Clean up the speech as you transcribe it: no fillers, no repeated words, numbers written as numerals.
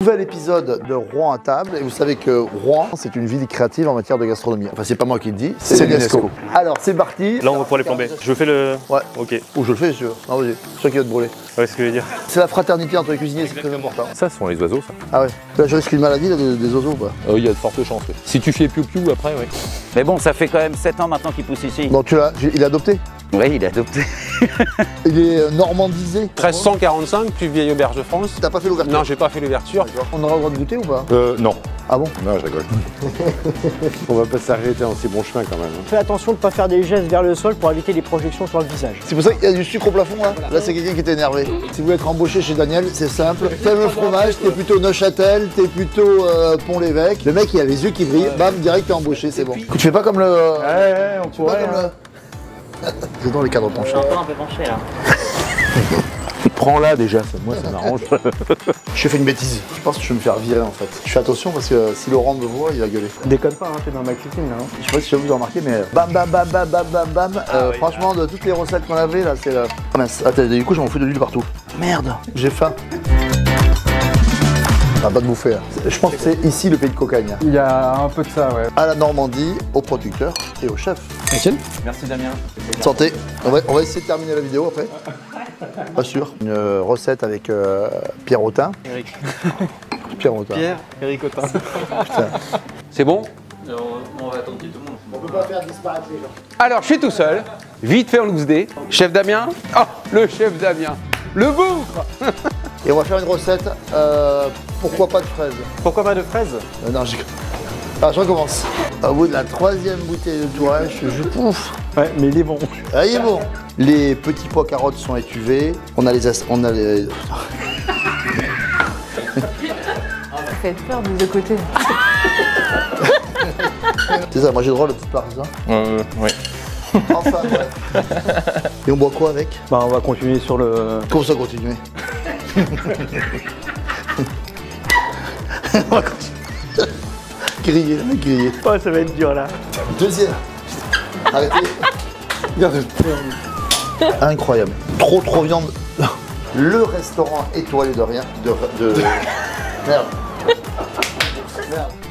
Nouvel épisode de Rouen à table. Et vous savez que Rouen, c'est une ville créative en matière de gastronomie. Enfin, c'est pas moi qui le dis, c'est l'UNESCO. Alors, c'est parti. Là, on va pouvoir les plomber. Je fais le... Ouais. Ok. Ou je le fais, si tu veux. Non, vas-y. Je suis sûr qu'il va te brûler. Ouais, c'est ce que je veux dire. C'est la fraternité entre les cuisiniers, c'est très important. Ça, ce sont les oiseaux, ça. Ah ouais. Là, je risque une maladie là, des oiseaux ou pas? Il y a de fortes chances. Oui. Si tu fais piou-piou après, oui. Mais bon, ça fait quand même 7 ans maintenant qu'il pousse ici. Bon, il est adopté? Oui, il est adopté. Il est normandisé? 1345, plus vieille auberge de France. T'as pas fait l'ouverture? Non, j'ai pas fait l'ouverture. On aura le droit de goûter ou pas? Non. Ah bon? Non, je rigole. On va pas s'arrêter en si bon chemin quand même. Fais attention de ne pas faire des gestes vers le sol pour éviter les projections sur le visage. C'est pour ça qu'il y a du sucre au plafond là. Là c'est quelqu'un qui est énervé. Si vous voulez être embauché chez Daniel, c'est simple. T'aimes le fromage, t'es plutôt Neuchâtel, t'es plutôt Pont-l'Évêque. Le mec il a les yeux qui brillent, bam, direct t'es embauché, c'est bon. Tu fais pas comme le... Ouais, on pourrait. C'est dans les cadres penchés. Je suis encore un peu penché là. Prends-là déjà, moi ça m'arrange. Je fais une bêtise. Je pense que je vais me faire virer en fait. Je fais attention parce que si Laurent me voit, il va gueuler. Déconne pas, hein, t'es dans ma cuisine là. Je sais pas si vous avez remarqué, mais bam bam bam bam bam bam bam. Franchement, de toutes les recettes qu'on avait là, c'est le... Ah mince, attends, du coup, j'en fous de l'huile partout. Merde, j'ai faim. Ah, pas de bouffer. Hein. Je pense que c'est ici le pays de cocagne. Il y a un peu de ça, ouais. À la Normandie, au producteur et au chef. Merci Damien. Santé. On va essayer de terminer la vidéo après. Pas sûr. Une recette avec Pierre Autin. Eric. Pierre Autin. Pierre, Eric Autin. Putain. C'est bon? On va attendre tout le monde. On peut pas faire disparaître les gens. Alors, je suis tout seul. Vite fait en loose dé. Chef Damien. Oh, le chef Damien. Le bougre. Et on va faire une recette, pourquoi pas de fraises? Pourquoi pas de fraises? Non, alors je recommence. Au bout de la 3e bouteille de tourage, je pouf. Ouais, mais il est bon. Ah, il est bon. Les petits pois carottes sont étuvés. On a les... Ça fait peur des deux côtés. C'est ça, moi j'ai le droit le petit part, c'est ça? Oui. Enfin, ouais. Et on boit quoi avec? Bah, on va continuer sur le... Comment ça continuer? On va continuer. Griller, griller. Oh, ça va être dur là. Deuxième. Arrêtez. Regardez. Incroyable. Trop viande. Le restaurant étoilé de rien. Merde. Merde.